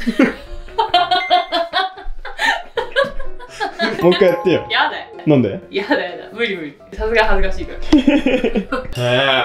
もう一回やってよ。 やだよ。 なんで？ やだやだ。無理無理。さすが恥ずかしいから。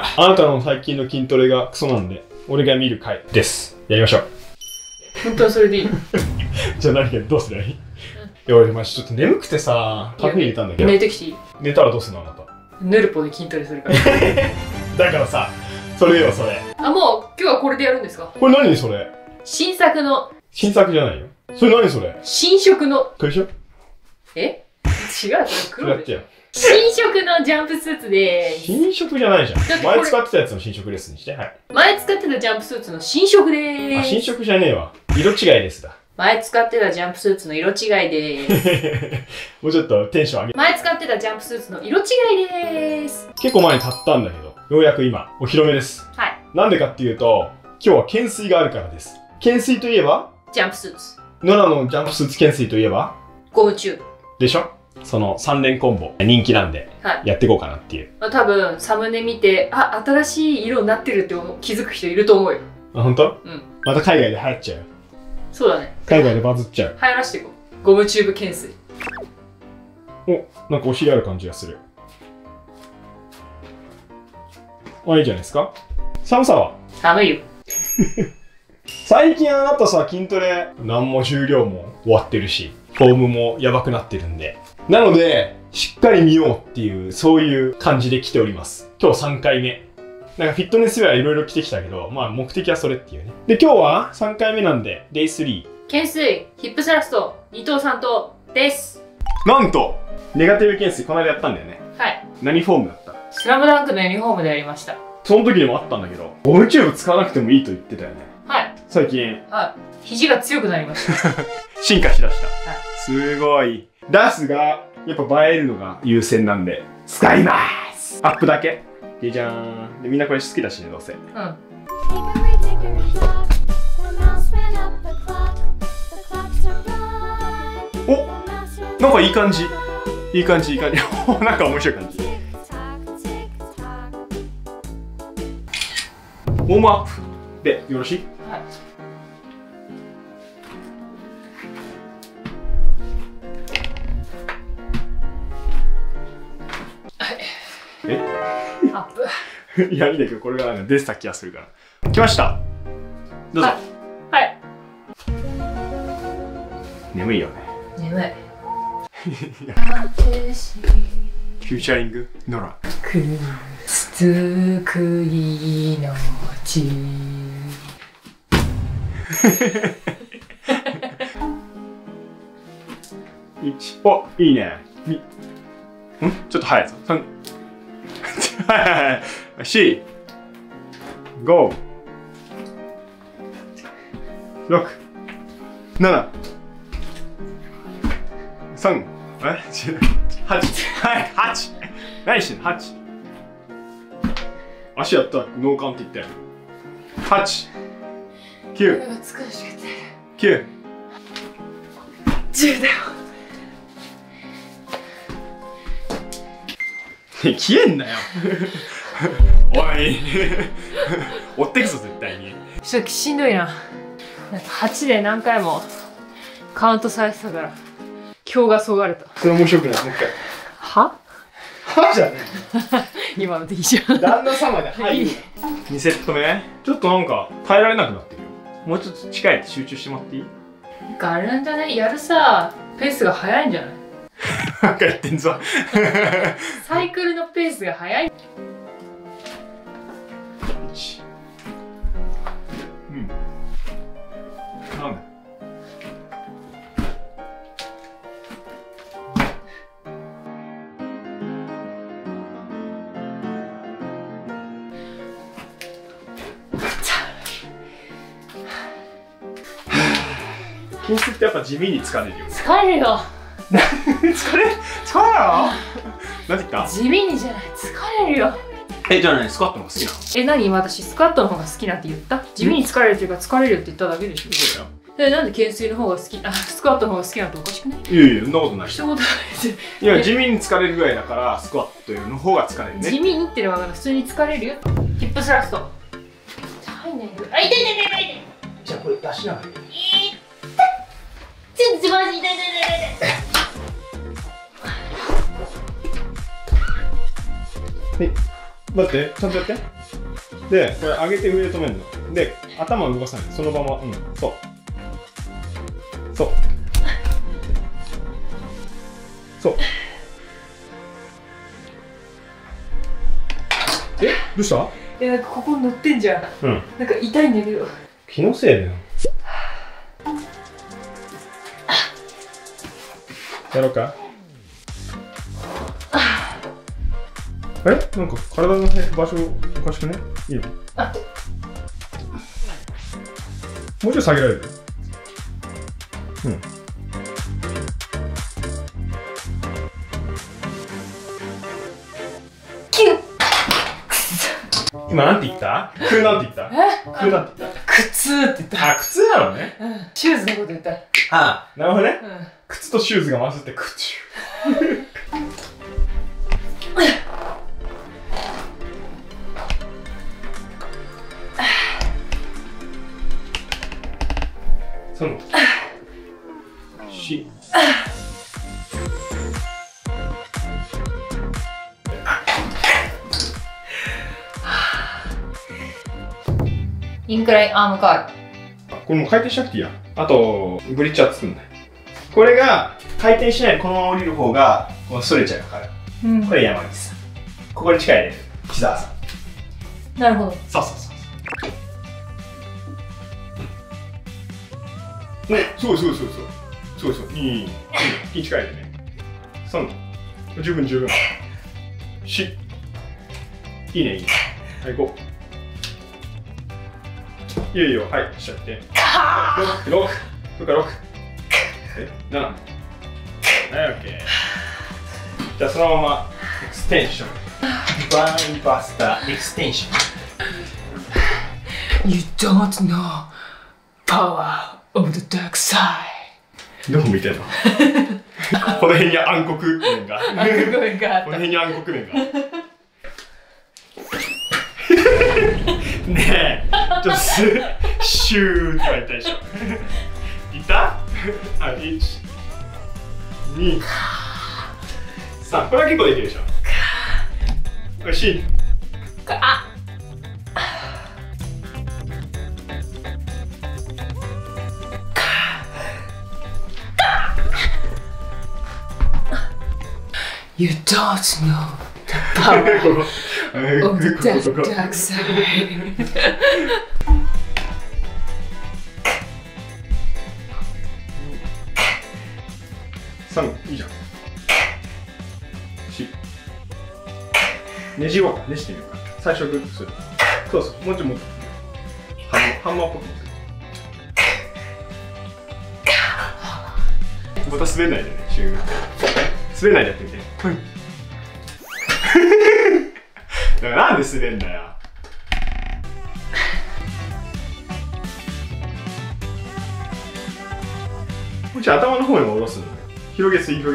あなたの最近の筋トレがクソなんで、俺が見る回です。やりましょう。 本当にそれでいいの？ じゃあ何かどうすればいい？いや俺マジちょっと眠くてさ、カフェ入れたんだけど。 寝てきていい？ 寝たらどうするのあなた？ ヌルポで筋トレするから。 だからさ、それよそれ。 あ、もう今日はこれでやるんですか？ これ何それ？ 新作の。 新作じゃないよ。それ何それ？ 新色の。 これでしょ？ え？違う、それ黒でしょ。新色のジャンプスーツでーす。 新色じゃないじゃん。前使ってたやつの新色レッスンにして。はい。 前使ってたジャンプスーツの新色でーす。 あ、新色じゃねえわ。色違いですだ。 前使ってたジャンプスーツの色違いでーす。 もうちょっとテンション上げ。 前使ってたジャンプスーツの色違いでーす。 結構前に買ったんだけど、ようやく今、お披露目です。 はい。 なんでかっていうと、今日は懸垂があるからです。懸垂といえばジャンプスーツ。 ノラのジャンプスーツ懸垂といえばゴムチューブ。 でしょ？その3連コンボ人気なんで、 はい、 やっていこうかなっていう。 まあ、多分サムネ見て、あ、新しい色になってるって気づく人いると思うよ。 あ、本当？ うん。 また海外で流行っちゃうよ。そうだね。 海外でバズっちゃう。 流行らしていこう。ゴムチューブ懸垂。 お、なんかお尻ある感じがする。あ、いいじゃないですか。寒さは？ 寒いよ。 最近あなたさ、筋トレ何も重量も終わってるし、フォームもやばくなってるんで。なので、しっかり見ようっていう、そういう感じで来ております。今日3回目。なんかフィットネスウェアいろいろ着てきたけど、まあ目的はそれっていうね。で、今日は3回目なんで、デイ3。 懸垂、ヒップスラスト、2頭3頭です。 なんと、ネガティブ懸垂この間やったんだよね。 はい。 何フォームだった？ スラムダンクのユニフォームでやりました。 その時にもあったんだけど、ゴムチューブ使わなくてもいいと言ってたよね。 はい。 最近。 はい。肘が強くなりました。 進化しだした。 はい。 すごい。ダースが、やっぱ映えるのが優先なんで、使います。アップだけ。でじゃーん。で、みんなこれ好きだしね、どうせ。 うん。 お、なんかいい感じ。いい感じ、いい感じ。なんか面白い感じ。ウォームアップでよろしい？ はい。 え？ アップ。 いや、いいんだけど、これがなんか出てた気がするから。来ました。どうぞ。 はい。 眠いよね。 眠い。 フューチャリングノラ。 つくいのち。 お、いいね。ちょっと早いぞ。はいはいはい。4、5、6、7、3、8、はい、8。何してんの ?8。足やったら脳幹って言ったよ。8、9、9、 10だよ。 消えんなよ。おい。追ってくぞ、絶対に。 ちょっとしんどいな。なんか8で何回もカウントされてたから、今日がそがれた。 それ面白くない？もう一回。 は？ はじゃねえ。今のでいいじゃん。 旦那様ではい2セット目。ちょっとなんか耐えられなくなってるよ。もうちょっと近いって集中してもらっていい？ なんかあれなんじゃない？やるさ、ペースが速いんじゃない？ なんかやってんぞ。 サイクルのペースが速い。 うん。なんだ。筋肉ってやっぱ地味に疲れるよ。 疲れるよ。 疲れるの？何て言った？ 地味にじゃない、疲れるよ。 じゃあね、スクワットの方が好きなの？ 何？私スクワットの方が好きなんて言った？地味に疲れるっていうか疲れるって言っただけでしょ。 そうだよ。 なんで懸垂の方が好き、スクワットの方が好きなんておかしくない？ いやいや、そんなことない。 一言ないです。 いや、地味に疲れるぐらいだからスクワットの方が疲れるね。 地味にってのは普通に疲れるよ。ヒップスラスト。入んないよ。あ、痛い痛い痛い痛い。 じゃあこれ出しながら。 ちょっとマジ痛い。 はい、待って、ちゃんとやって。で、これ上げて上で止めるの。で、頭を動かさない。そのまま、そう。そう。そう。どうした？ なんかここ乗ってんじゃん。なんか痛いんだけど。 気のせいだよ。やろうか。なんか体の場所おかしくね？いいの？もうちょい下げられる？今なんて言った？なんて言った？なんて言った？ 靴って言った。 靴なのね。 シューズのこと言った。 なるほどね。靴とシューズが混ざって靴。そのしインクラインアームカール。 これもう回転しなくていいや。あとブリッジは作んない。これが回転しないでこのまま降りる方がこのストレッチャーがかかる。これ山口さん。ここに力入れる木澤さん。なるほど。 そう。いい力入れてね。十分。いいね。はい、5。いいよ、はい、しちゃって。6、7。はい、OK。じゃあそのままエクステンション。バーンバスターエクステンション。 You don't know power of the dark side。 どこ見てんの？この辺に暗黒面が。この辺に暗黒面が。ねえ、ちょっとシューって言われたでしょ。いた？1、2、3。これは結構できるでしょ。おいしい。 You don't know the power of the dark side。 3、いいじゃん。4。ねじようか、ねじてみようか。最初グッとする。そう、もうちょいもっと。ハンマーっぽく持ってる。また滑んないでね、シューって。滑んないでやってみて。だからなんで滑んだよ。もうちょい頭の方にも下ろすの。広げすぎ。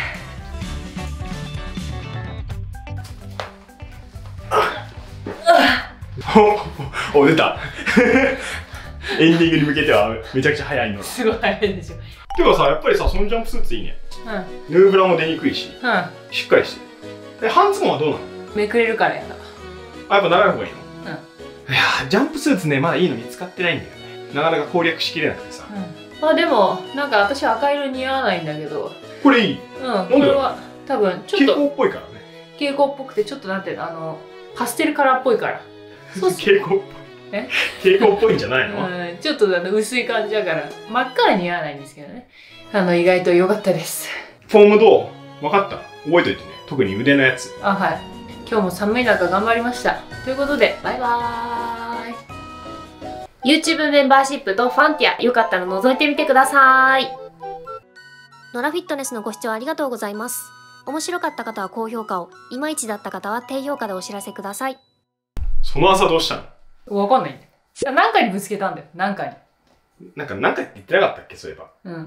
お、出た。エンディングに向けてはめちゃくちゃ早いの。 すごい早いでしょ。 てかさ、やっぱりさ、そのジャンプスーツいいね。ヌーブラも出にくいし、しっかりしてる。半ズボンはどうなの？ めくれるからやだ。 やっぱ長い方がいいの？いやジャンプスーツね、まだいいの見つかってないんだよね。なかなか攻略しきれなくてさ。 でも、なんか私赤色似合わないんだけど。 これいい。 これは多分ちょっと蛍光っぽいからね。 蛍光っぽくて、ちょっとなんていうの、パステルカラーっぽいから。 蛍光っぽい。蛍光っぽいんじゃないの？ ちょっと薄い感じだから、真っ赤は似合わないんですけどね。意外と良かったです。 フォームどう？分かった？覚えといてね。特に腕のやつ。 はい。今日も寒い中頑張りました。ということで、バイバーイ。YouTube メンバーシップとファンティア、よかったら覗いてみてください。 ノラフィットネスのご視聴ありがとうございます。面白かった方は高評価を、いまいちだった方は低評価でお知らせください。 その朝どうしたの？ わかんないんだよ。何回にぶつけたんだよ、何回に。 何回って言ってなかったっけ、そういえば。